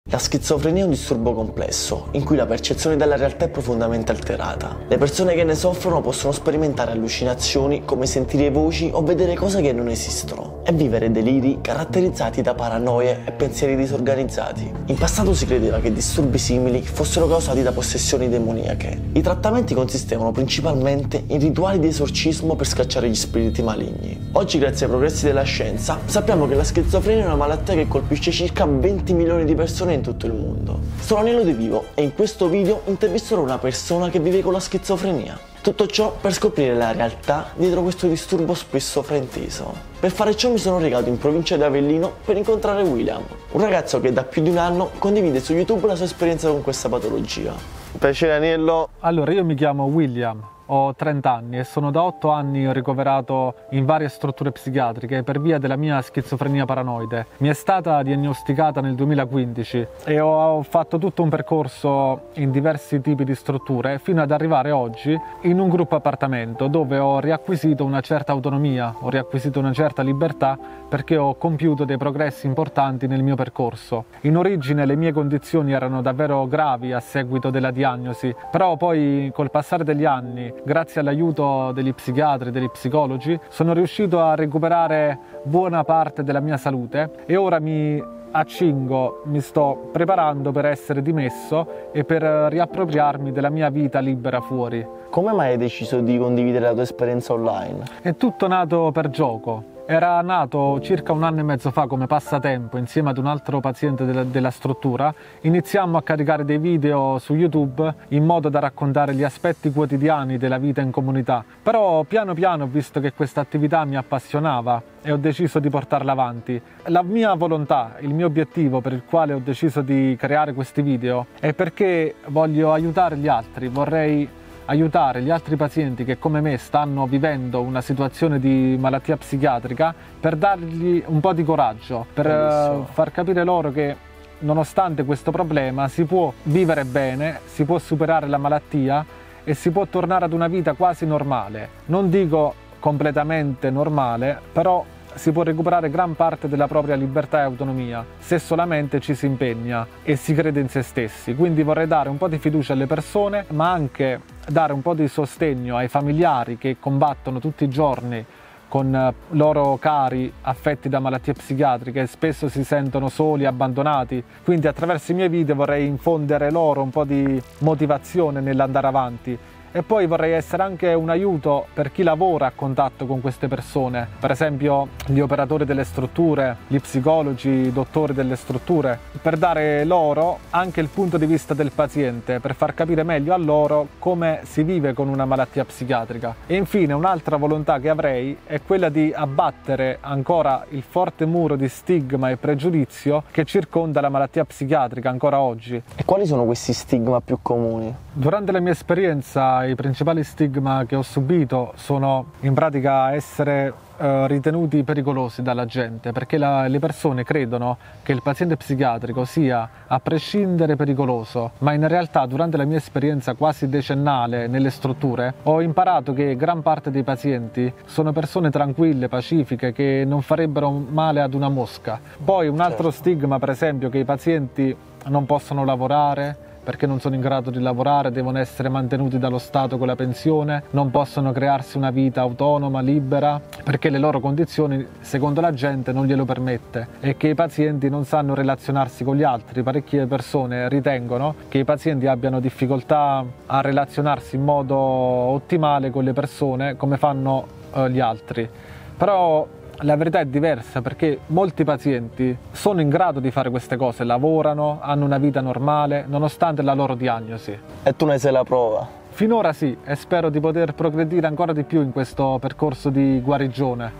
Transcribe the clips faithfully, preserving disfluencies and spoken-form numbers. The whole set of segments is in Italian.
La schizofrenia è un disturbo complesso, in cui la percezione della realtà è profondamente alterata. Le persone che ne soffrono possono sperimentare allucinazioni come sentire voci o vedere cose che non esistono e vivere deliri caratterizzati da paranoie e pensieri disorganizzati. In passato si credeva che disturbi simili fossero causati da possessioni demoniache. I trattamenti consistevano principalmente in rituali di esorcismo per scacciare gli spiriti maligni. Oggi, grazie ai progressi della scienza, sappiamo che la schizofrenia è una malattia che colpisce circa venti milioni di persone in tutto il mondo. Sono Aniello De Vivo e in questo video intervisterò una persona che vive con la schizofrenia. Tutto ciò per scoprire la realtà dietro questo disturbo spesso frainteso. Per fare ciò mi sono recato in provincia di Avellino per incontrare William, un ragazzo che da più di un anno condivide su YouTube la sua esperienza con questa patologia. Piacere Aniello. Allora, io mi chiamo William. Ho trenta anni e sono da otto anni ricoverato in varie strutture psichiatriche per via della mia schizofrenia paranoide. Mi è stata diagnosticata nel duemilaquindici e ho fatto tutto un percorso in diversi tipi di strutture fino ad arrivare oggi in un gruppo appartamento dove ho riacquisito una certa autonomia, ho riacquisito una certa libertà perché ho compiuto dei progressi importanti nel mio percorso. In origine le mie condizioni erano davvero gravi a seguito della diagnosi, però poi col passare degli anni, grazie all'aiuto degli psichiatri, degli psicologi, sono riuscito a recuperare buona parte della mia salute e ora mi accingo, mi sto preparando per essere dimesso e per riappropriarmi della mia vita libera fuori. Come mai hai deciso di condividere la tua esperienza online? È tutto nato per gioco. Era nato circa un anno e mezzo fa come passatempo insieme ad un altro paziente della, della struttura. Iniziammo a caricare dei video su YouTube in modo da raccontare gli aspetti quotidiani della vita in comunità. Però piano piano ho visto che questa attività mi appassionava e ho deciso di portarla avanti. La mia volontà, il mio obiettivo per il quale ho deciso di creare questi video è perché voglio aiutare gli altri, vorrei aiutare gli altri pazienti che come me stanno vivendo una situazione di malattia psichiatrica per dargli un po' di coraggio, per Bellissimo. far capire loro che nonostante questo problema si può vivere bene, si può superare la malattia e si può tornare ad una vita quasi normale. Non dico completamente normale, però si può recuperare gran parte della propria libertà e autonomia se solamente ci si impegna e si crede in se stessi. Quindi vorrei dare un po' di fiducia alle persone, ma anche dare un po' di sostegno ai familiari che combattono tutti i giorni con loro cari affetti da malattie psichiatriche e spesso si sentono soli, abbandonati. Quindi attraverso i miei video vorrei infondere loro un po' di motivazione nell'andare avanti. E poi vorrei essere anche un aiuto per chi lavora a contatto con queste persone, per esempio gli operatori delle strutture, gli psicologi, i dottori delle strutture, per dare loro anche il punto di vista del paziente, per far capire meglio a loro come si vive con una malattia psichiatrica. E infine un'altra volontà che avrei è quella di abbattere ancora il forte muro di stigma e pregiudizio che circonda la malattia psichiatrica ancora oggi. E quali sono questi stigma più comuni? Durante la mia esperienza i principali stigma che ho subito sono in pratica essere eh, ritenuti pericolosi dalla gente, perché la, le persone credono che il paziente psichiatrico sia a prescindere pericoloso, ma in realtà durante la mia esperienza quasi decennale nelle strutture ho imparato che gran parte dei pazienti sono persone tranquille, pacifiche, che non farebbero male ad una mosca. Poi un altro certo. stigma, per esempio, che i pazienti non possono lavorare perché non sono in grado di lavorare, devono essere mantenuti dallo Stato con la pensione, non possono crearsi una vita autonoma, libera, perché le loro condizioni, secondo la gente, non glielo permette, e che i pazienti non sanno relazionarsi con gli altri. Parecchie persone ritengono che i pazienti abbiano difficoltà a relazionarsi in modo ottimale con le persone come fanno eh, gli altri. Però la verità è diversa, perché molti pazienti sono in grado di fare queste cose, lavorano, hanno una vita normale nonostante la loro diagnosi. E tu ne sei la prova? Finora sì, e spero di poter progredire ancora di più in questo percorso di guarigione.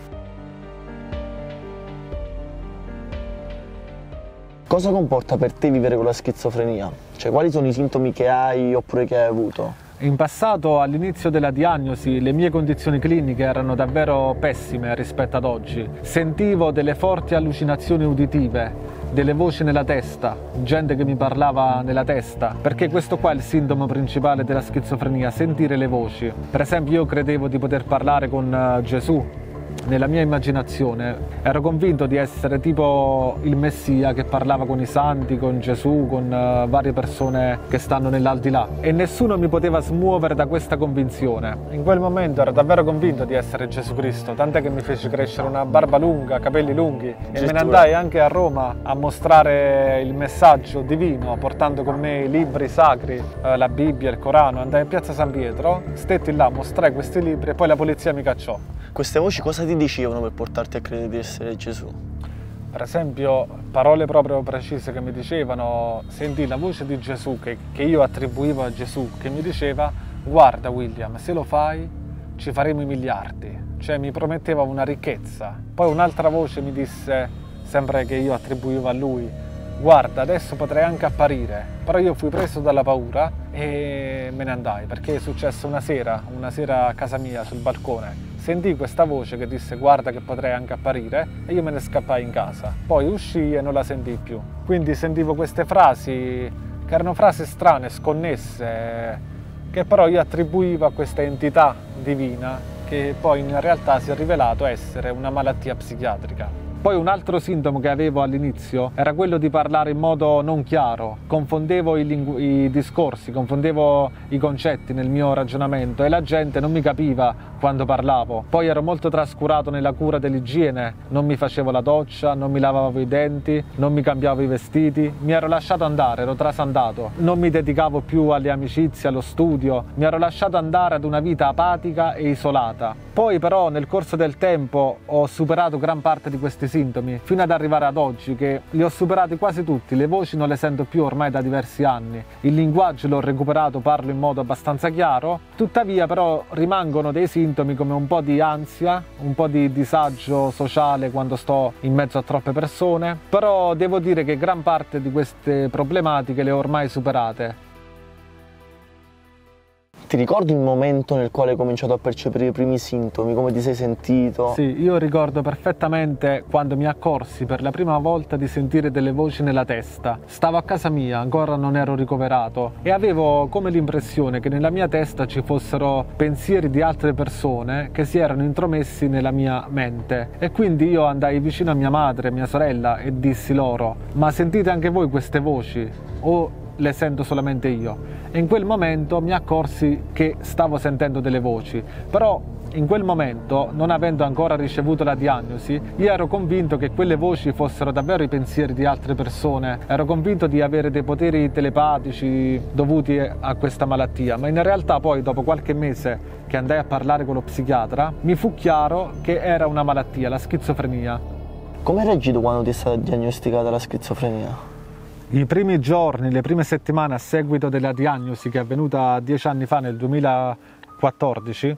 Cosa comporta per te vivere con la schizofrenia? Cioè, quali sono i sintomi che hai oppure che hai avuto? In passato, all'inizio della diagnosi, le mie condizioni cliniche erano davvero pessime rispetto ad oggi. Sentivo delle forti allucinazioni uditive, delle voci nella testa, gente che mi parlava nella testa, perché questo qua è il sintomo principale della schizofrenia, sentire le voci. Per esempio, io credevo di poter parlare con Gesù, nella mia immaginazione ero convinto di essere tipo il Messia che parlava con i santi, con Gesù, con uh, varie persone che stanno nell'aldilà, e nessuno mi poteva smuovere da questa convinzione. In quel momento ero davvero convinto di essere Gesù Cristo, tant'è che mi feci crescere una barba lunga, capelli lunghi, e me ne andai anche a Roma a mostrare il messaggio divino, portando con me i libri sacri, uh, la Bibbia, il Corano. Andai in piazza San Pietro, stetti là, mostrai questi libri e poi la polizia mi cacciò. Queste voci cosa ti dicevano per portarti a credere di essere Gesù? Per esempio, parole proprio precise che mi dicevano: sentì la voce di Gesù che, che io attribuivo a Gesù, che mi diceva: guarda William, se lo fai ci faremo i miliardi. Cioè mi prometteva una ricchezza. Poi un'altra voce mi disse, sempre che io attribuivo a lui: guarda, adesso potrei anche apparire. Però io fui preso dalla paura e me ne andai, perché è successo una sera, una sera a casa mia sul balcone. Sentii questa voce che disse guarda che potrei anche apparire, e io me ne scappai in casa. Poi uscii e non la sentii più. Quindi sentivo queste frasi che erano frasi strane, sconnesse, che però io attribuivo a questa entità divina che poi in realtà si è rivelato essere una malattia psichiatrica. Poi un altro sintomo che avevo all'inizio era quello di parlare in modo non chiaro, confondevo i, lingu- i discorsi, confondevo i concetti nel mio ragionamento e la gente non mi capiva quando parlavo. Poi ero molto trascurato nella cura dell'igiene, non mi facevo la doccia, non mi lavavo i denti, non mi cambiavo i vestiti, mi ero lasciato andare, ero trasandato, non mi dedicavo più alle amicizie, allo studio, mi ero lasciato andare ad una vita apatica e isolata. Poi però nel corso del tempo ho superato gran parte di questi sintomi, fino ad arrivare ad oggi che li ho superati quasi tutti. Le voci non le sento più ormai da diversi anni, il linguaggio l'ho recuperato, parlo in modo abbastanza chiaro, tuttavia però rimangono dei sintomi come un po' di ansia, un po' di disagio sociale quando sto in mezzo a troppe persone, però devo dire che gran parte di queste problematiche le ho ormai superate. Ti ricordi il momento nel quale hai cominciato a percepire i primi sintomi, come ti sei sentito? Sì, io ricordo perfettamente quando mi accorsi per la prima volta di sentire delle voci nella testa. Stavo a casa mia, ancora non ero ricoverato, e avevo come l'impressione che nella mia testa ci fossero pensieri di altre persone che si erano intromessi nella mia mente. E quindi io andai vicino a mia madre e mia sorella e dissi loro: ma sentite anche voi queste voci? O le sento solamente io? E in quel momento mi accorsi che stavo sentendo delle voci, però in quel momento, non avendo ancora ricevuto la diagnosi, io ero convinto che quelle voci fossero davvero i pensieri di altre persone, ero convinto di avere dei poteri telepatici dovuti a questa malattia, ma in realtà poi dopo qualche mese che andai a parlare con lo psichiatra mi fu chiaro che era una malattia, la schizofrenia. Come hai reagito quando ti è stata diagnosticata la schizofrenia? I primi giorni, le prime settimane a seguito della diagnosi che è avvenuta dieci anni fa, nel duemilaquattordici,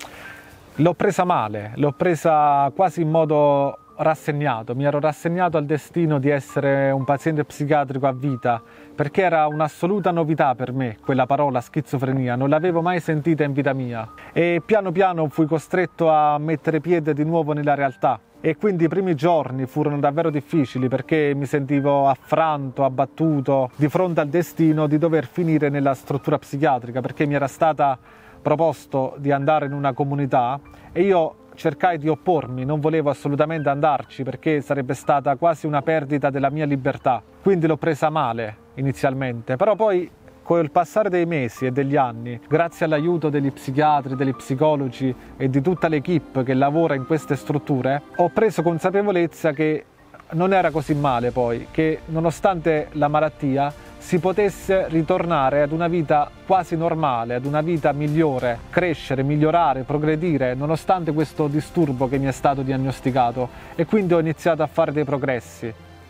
l'ho presa male, l'ho presa quasi in modo rassegnato. Mi ero rassegnato al destino di essere un paziente psichiatrico a vita, perché era un'assoluta novità per me quella parola schizofrenia, non l'avevo mai sentita in vita mia, e piano piano fui costretto a mettere piede di nuovo nella realtà. E quindi i primi giorni furono davvero difficili, perché mi sentivo affranto, abbattuto di fronte al destino di dover finire nella struttura psichiatrica, perché mi era stata proposto di andare in una comunità e io cercai di oppormi, non volevo assolutamente andarci perché sarebbe stata quasi una perdita della mia libertà. Quindi l'ho presa male inizialmente, però poi col passare dei mesi e degli anni, grazie all'aiuto degli psichiatri, degli psicologi e di tutta l'equipe che lavora in queste strutture, ho preso consapevolezza che non era così male poi, che nonostante la malattia si potesse ritornare ad una vita quasi normale, ad una vita migliore, crescere, migliorare, progredire, nonostante questo disturbo che mi è stato diagnosticato, e quindi ho iniziato a fare dei progressi.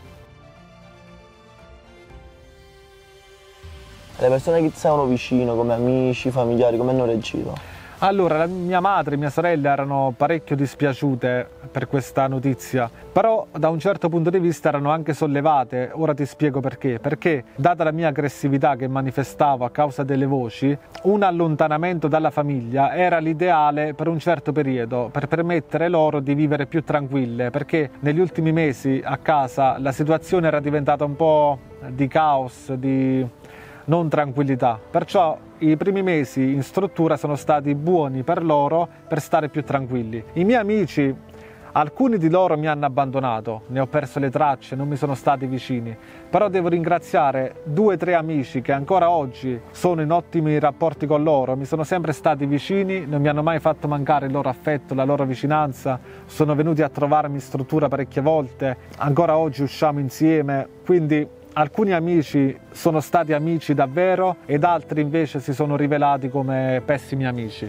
Le persone che ti stavano vicino, come amici, familiari, come hanno reagito? Allora, la mia madre e mia sorella erano parecchio dispiaciute per questa notizia, però da un certo punto di vista erano anche sollevate. Ora ti spiego perché. Perché, data la mia aggressività che manifestavo a causa delle voci, un allontanamento dalla famiglia era l'ideale per un certo periodo, per permettere loro di vivere più tranquille, perché negli ultimi mesi a casa la situazione era diventata un po' di caos, di non tranquillità. Perciò i primi mesi in struttura sono stati buoni per loro, per stare più tranquilli. I miei amici Alcuni di loro mi hanno abbandonato, ne ho perso le tracce, non mi sono stati vicini, però devo ringraziare due o tre amici che ancora oggi sono in ottimi rapporti con loro, mi sono sempre stati vicini, non mi hanno mai fatto mancare il loro affetto, la loro vicinanza, sono venuti a trovarmi in struttura parecchie volte, ancora oggi usciamo insieme, quindi alcuni amici sono stati amici davvero ed altri invece si sono rivelati come pessimi amici.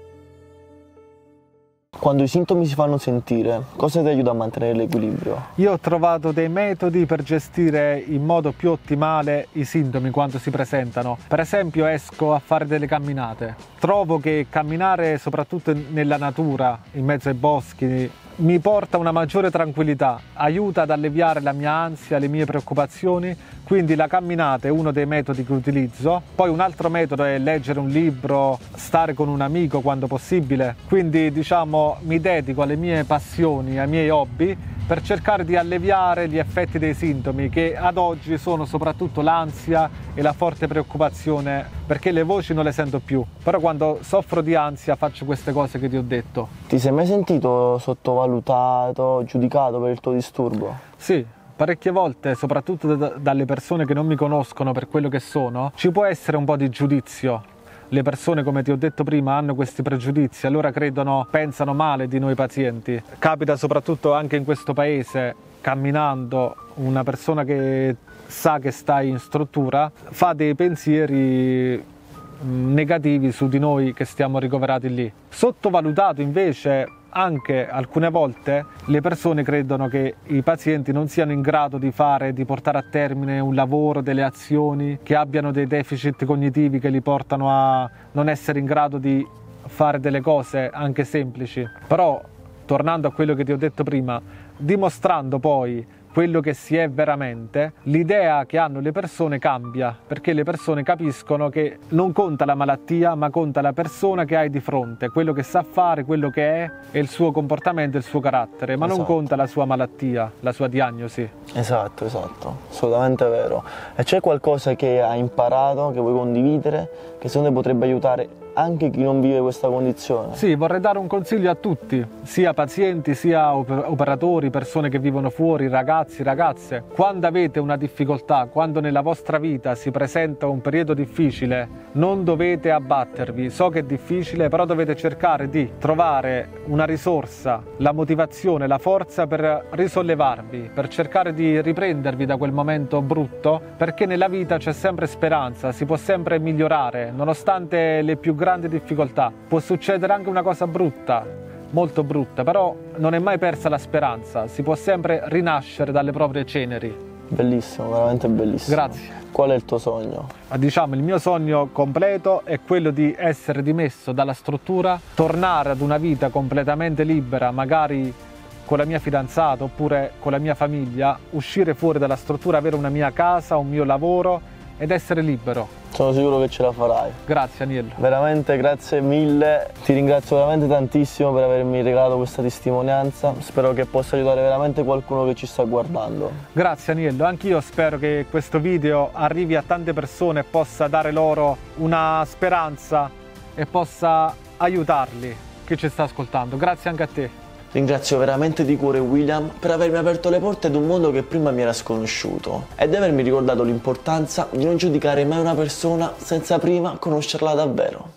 Quando i sintomi si fanno sentire, cosa ti aiuta a mantenere l'equilibrio? Io ho trovato dei metodi per gestire in modo più ottimale i sintomi quando si presentano. Per esempio esco a fare delle camminate. Trovo che camminare soprattutto nella natura, in mezzo ai boschi, mi porta una maggiore tranquillità, aiuta ad alleviare la mia ansia, le mie preoccupazioni, quindi la camminata è uno dei metodi che utilizzo. Poi un altro metodo è leggere un libro, stare con un amico quando possibile, quindi diciamo mi dedico alle mie passioni, ai miei hobby per cercare di alleviare gli effetti dei sintomi che ad oggi sono soprattutto l'ansia e la forte preoccupazione, perché le voci non le sento più, però quando soffro di ansia faccio queste cose che ti ho detto. Ti sei mai sentito sottovalutato, giudicato per il tuo disturbo? Sì, parecchie volte, soprattutto da, dalle persone che non mi conoscono per quello che sono, ci può essere un po' di giudizio. Le persone, come ti ho detto prima, hanno questi pregiudizi, allora credono, pensano male di noi pazienti. Capita soprattutto anche in questo paese, camminando, una persona che sa che stai in struttura fa dei pensieri negativi su di noi che stiamo ricoverati lì. Sottovalutato invece anche alcune volte le persone credono che i pazienti non siano in grado di fare, di portare a termine un lavoro, delle azioni, che abbiano dei deficit cognitivi che li portano a non essere in grado di fare delle cose anche semplici. Però, tornando a quello che ti ho detto prima, dimostrando poi quello che si è veramente, l'idea che hanno le persone cambia, perché le persone capiscono che non conta la malattia, ma conta la persona che hai di fronte, quello che sa fare, quello che è, e il suo comportamento e il suo carattere, ma esatto. Non conta la sua malattia, la sua diagnosi. Esatto, esatto, assolutamente vero. E c'è qualcosa che hai imparato, che vuoi condividere, che secondo te potrebbe aiutare anche chi non vive questa condizione? Sì, vorrei dare un consiglio a tutti, sia pazienti, sia operatori, persone che vivono fuori, ragazzi, ragazze. Quando avete una difficoltà, quando nella vostra vita si presenta un periodo difficile, non dovete abbattervi. So che è difficile, però dovete cercare di trovare una risorsa, la motivazione, la forza per risollevarvi, per cercare di riprendervi da quel momento brutto, perché nella vita c'è sempre speranza, si può sempre migliorare, nonostante le più grandi difficoltà. Può succedere anche una cosa brutta, molto brutta, però non è mai persa la speranza, si può sempre rinascere dalle proprie ceneri. Bellissimo, veramente bellissimo. Grazie. Qual è il tuo sogno? Diciamo, il mio sogno completo è quello di essere dimesso dalla struttura, tornare ad una vita completamente libera, magari con la mia fidanzata oppure con la mia famiglia, uscire fuori dalla struttura, avere una mia casa, un mio lavoro ed essere libero. Sono sicuro che ce la farai. Grazie Aniello. Veramente grazie mille, ti ringrazio veramente tantissimo per avermi regalato questa testimonianza, spero che possa aiutare veramente qualcuno che ci sta guardando. Grazie Aniello, anch'io spero che questo video arrivi a tante persone e possa dare loro una speranza e possa aiutarli, chi ci sta ascoltando. Grazie anche a te. Ringrazio veramente di cuore William per avermi aperto le porte ad un mondo che prima mi era sconosciuto e di avermi ricordato l'importanza di non giudicare mai una persona senza prima conoscerla davvero.